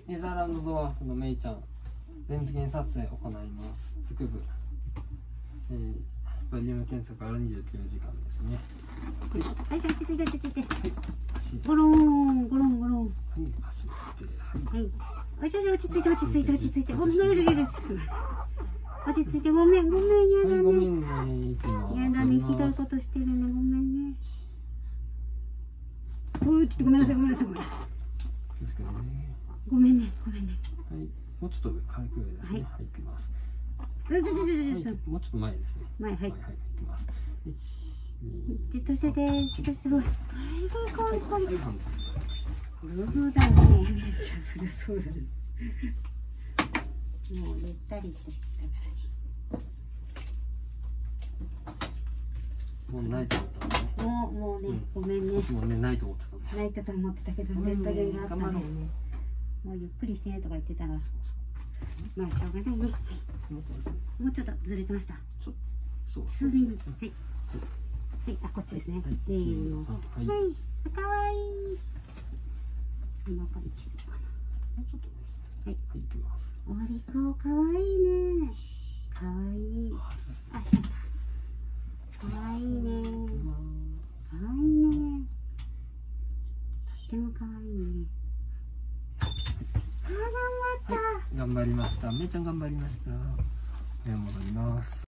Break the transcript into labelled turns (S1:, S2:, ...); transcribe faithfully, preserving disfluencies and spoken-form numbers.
S1: レザーランドドワーフのメイちゃん、レントゲン撮影を行います。腹部、えー、バリウム検査からにじゅうきゅうじかんですね。
S2: はい、落ち着いて落ち着いて。
S1: はい、足、
S2: ゴロンゴロンゴロン。
S1: はい、足、はい。
S2: はい。あ、ちょちょ落ち着いて落ち着いて落ち着いて。お、どれどれどれ。落ち着いて、ごめんごめん、やだ
S1: はい、ごめ
S2: ね。
S1: んね、いつも。
S2: やだね、ひどいことしてるね、ごめんね。おー、ちょっとごめんなさい、ごめんなさい、ごめん。
S1: ですけどね。
S2: ごめんね、ごめんね。
S1: はい、もうちょっと上、軽く上ですね。はい、いきます。
S2: あ、ちょちょちょちょ。
S1: もうちょっと前ですね。
S2: 前、はい。
S1: はい、はい、いきます。一、二。
S2: じっとしてて、じっとしてる。はい、かわいい、かわいい。
S1: はい、半分。
S2: そうだね、めっちゃ、そりゃそうだね。もうゆったりしてたからね。
S1: もうないと思ったのね。
S2: もう、もうね、ごめんね。
S1: もうね、ないと思ってたのね。
S2: 泣いたと思ってたけど、レントゲンがあったね。もうゆっくりしてねとか言ってたら。まあ、しょうがないね。もうちょっとずれてました。
S1: そう。そう。
S2: 数ミリ。はい。はい、あ、こっちですね。せーの。はい。かわいい。こんな感じかな。
S1: もうちょっとですね。
S2: はい。
S1: はい、いきます。
S2: おりこかわいいね。かわいい。あ、しまった。かわいいね。かわいいね。とってもかわいいね。あ、頑張った。
S1: 頑張りました。めいちゃん頑張りました。では戻ります。